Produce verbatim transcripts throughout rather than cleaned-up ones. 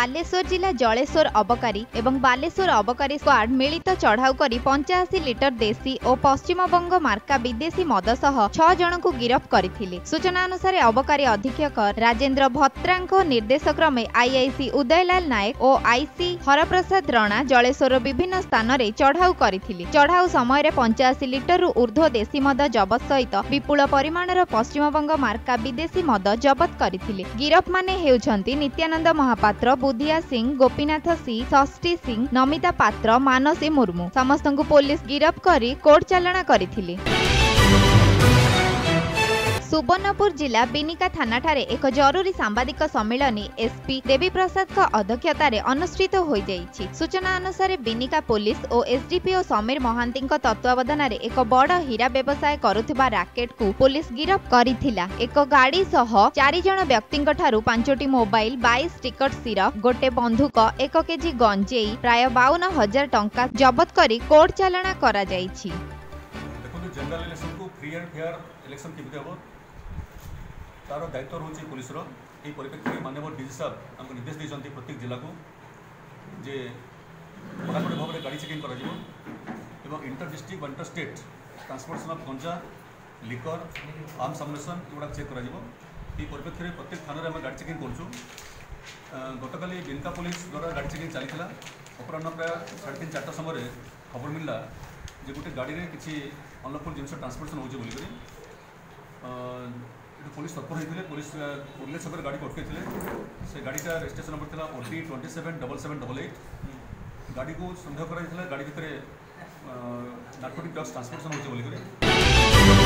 बालेश्वर जिला जलेश्वर अबकारी एवं बालेश्वर अबकारी स्क्वाड मिलित चढ़ाऊ करी पंचाशी लिटर देशी और पश्चिमबंग मार्का विदेशी मद सह छह जन को गिरफ्त करथिले। सूचना अनुसार अबकारी अधीक्षक राजेंद्र भत्रांक निर्देश क्रमे आईआईसी उदयलाल नायक और आईसी हरप्रसाद रणा जलेश्वर विभिन्न स्थान में चढ़ाऊ करथिले। चढ़ाऊ समय पंचाशी लिटर ऊर्ध्व देशी मद जबत सहित विपुल परिमाणर पश्चिमबंग मार्का विदेशी मद जबत करथिले। गिरफ माने हेउछंती नित्यानंद महापात्र, बुधिया सिंह, गोपीनाथ सी, षष्ठी सिंह, नमिता पात्र, मानसी मुर्मू समस्त को पुलिस गिरफ करी कोर्ट चालाण करथिले। सुवर्णपुर जिला बिनिका थाना ठारे एक जरूरी सांबादिक सम्मेलन एसपी देवी प्रसाद अध्यक्षतार अनुष्ठित हो जाइछि। सूचना अनुसार बिनिका पुलिस और एसडीपीओ समीर महांती तत्वावधान एक बड़ हीरा व्यवसाय करुथिबा राकेट को पुलिस गिरफ्त करिथिला। एक गाड़ी सह चारि जण व्यक्ति ठारू पांचटी मोबाइल, बाईस टिकट सिरप, गोटे बंधुक, एक केजी गंजेई, प्राय बावन हजार टंका जबत करी कोर्ट चालाण करा जाइछि। जनरल इलेक्शन को फ्री एंड फेयर इलेक्शन केमिति हबो तार दायित्व रोचे पुलिस परिप्रेक्षी में माननीय डीजी साहब आमको निर्देश देते प्रत्येक जिला को जे कड़ाकड़ी भाव में गाड़ी चेकिंग कर inter district inter state transportation of ganja, liquor, arms ammunition एगुड़ा चेक कर परिप्रेक्षी में प्रत्येक थाना आम गाड़ी चेकिंग करूँ। गतकाली बिनका पुलिस द्वारा गाड़ी चेकिंग चलता अपराह प्राय साढ़े तीन चार समय खबर मिलला जे गोटे गाड़ी में किसी अनलफुल जिन ट्रांसपोर्टेशन हो बोलिक पुलिस तत्पर होते पुलिस उल्लेख छक गाड़ी को अटकई से गाड़ीटा रजिस्ट्रेशन नंबर था OD twenty seven double seven double eight गाड़ी को सन्देह कर गाड़ी भितर नार्कोटिक ड्रग्स ट्रांसपोर्टेशन हो बोलिक।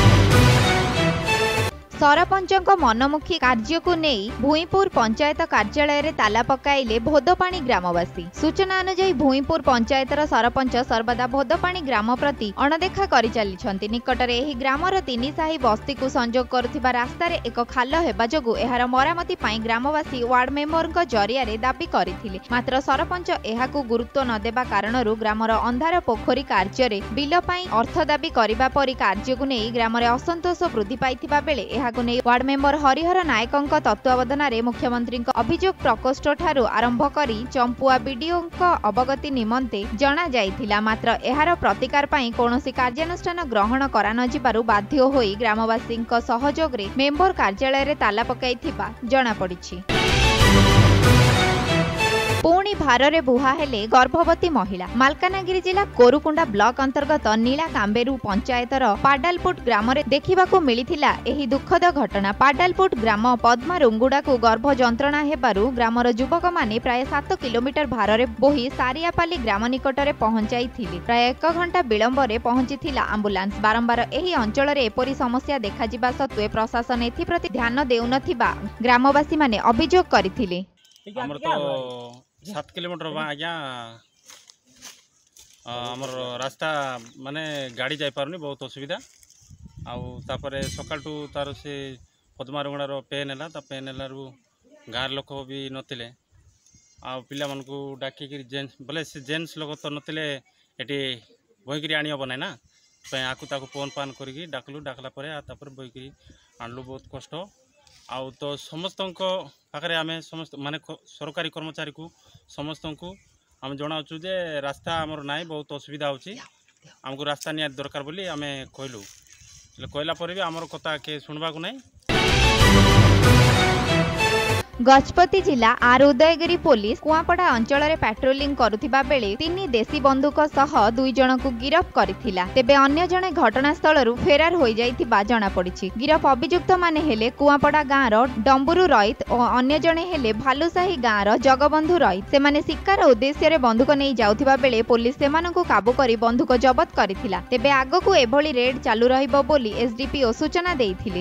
सरपंचक मनमुखी कार्य को नहीं भूईपुर पंचायत कार्यालय रे ताला पकाइले भोदपाणी ग्रामवासी। सूचना अनुसार भूईपुर पंचायतर सरपंच सर्वदा भोदपाणी ग्राम प्रति अणदेखा करि चलिछन्ति। निकटरे एही ग्रामर तीन साही बस्ती को संजोग करुथिबा रास्तार एक खाल हेबा जोगु एहार मरामती पाई ग्रामवासी वार्ड मेंबरक जरिया दाबी करथिले। मात्र सरपंच एहाकु गुरुत्व न देबा कारणरू ग्रामर अंधार पोखरी कार्य बिल पाई अर्थ दाबी करिबा परि कार्य को नहीं ग्रामरे असंतोष वृद्धि पाइथिबा बेले वार्ड मेंबर हरिहर नायक तत्वावधान में मुख्यमंत्री अभियोग प्रकोष्ठ ठारू आरंभ करी चंपुआ बीडीओ अवगति निमंते जना जाइथिला। मात्र एहार प्रतिकार पाई कोनोसी कार्यानुष्ठान ग्रहण करा न जिबारु बाध्य होई ग्रामवासी सहयोग रे मेंबर कार्यालय रे ताला पकाइथिबा जना पड़िछि। पुणी भारे बुहा हेले गर्भवती महिला। मालकानगिरी जिला कोरुकुंडा ब्लॉक अंतर्गत नीला कांबेरू पंचायतर पाडालपुट ग्राम रे देखिबाकू मिलिथिला एही दुखद घटना। पाडालपुट ग्राम पद्मा रुंगुडा को गर्भ जंत्रणा हेबारु ग्रामर युवक माने प्राय सात किलोमीटर भारे बोही सारियापाली ग्राम निकटरे पहुंचाइथिले। प्राय एक घंटा विलंब रे पहुंचीथिला आंबुलांस। बारंबार एही अंचल रे एपरि समस्या देखा जिबा सत्वे प्रशासन एथिप्रति ध्यान देउनथिबा ग्रामवासी माने अभियोग करथिले। हमर तो सात किलोमीटर आज्ञा आमर रास्ता माने गाड़ी जाई पारनी बहुत असुविधा आउे सकाल तार से पद्मा रुंगड़ार पेन है पेन है गाँव लोक भी नथिले आ पिला मन को डाकिक जेन्स बोले से जेन्स लोक तो नथिले एटी बहीकि आनी हम ना आपको ताको फोन पान करके डाकलु डाकला बहीकि आणलु बहुत कष्ट आउ तो समस्त पाखे आम समस्त माने सरकारी कर्मचारी को समस्त को आम जनाऊँ जे रास्ता आमर ना बहुत असुविधा होमको रास्ता निया दरकार बोली आम कहलु कहला पर भी आमर कथा के शुणवा को नहीं। गजपति जिला आर उदयगिरी पुलिस कुआपड़ा अंचल में पेट्रोलिंग करुथिबा बेले तीन देशी बंदूक सह दुई जन को गिरफ करथिला। तेबे अन्य जने घटनास्थल फेरार हो जाइथिबा जଣା पड़िछि। गिरफ अभियुक्त माने हेले कुआपड़ा गाँवर डंबुरु रईत और अन्य जने हेले भालुसाही गाँवर जगबंधु रईत। सेमाने शिकार उद्देश्य रे बंदूक नहीं जाउथिबा बेले पुलिस सेमानकु काबू करी बंदूक जबत करथिला। तेबे आगकु एभली रेड चालू रहिबो बोली एसडीपीओ सूचना देइथिले।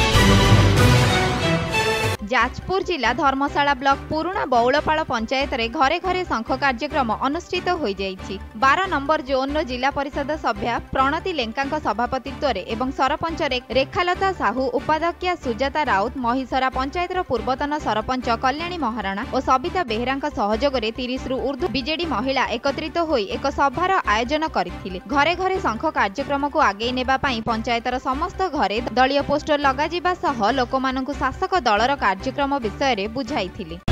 जाजपुर जिला धर्मशाला ब्लॉक पुराणा बौलपाड़ पंचायत रे घरे घरे शंख कार्यक्रम अनुष्ठित हो जाइछि। बारह नंबर जोन रो जिला परिषद सभ्या प्रणति लेंका सभापतित्व रे एवं सरपंच रेखालता साहू, उपाध्यक्षा सुजाता राउत, महिसरा पंचायत रो पूर्वतन सरपंच कल्याणी महाराणा और सबिता बेहेरा सहयोग रे तीस रु ऊर्ध्व बीजेडी महिला एकत्रित होई एक सभार आयोजन करथिले। घरे घरे शंख कार्यक्रम को आगे नेबा पई पंचायतर समस्त घरे दलीय पोस्टर लगा जिबा सह लोकमानंकु शासक दलर कार्यक्रम विषय रे बुझाइथिले।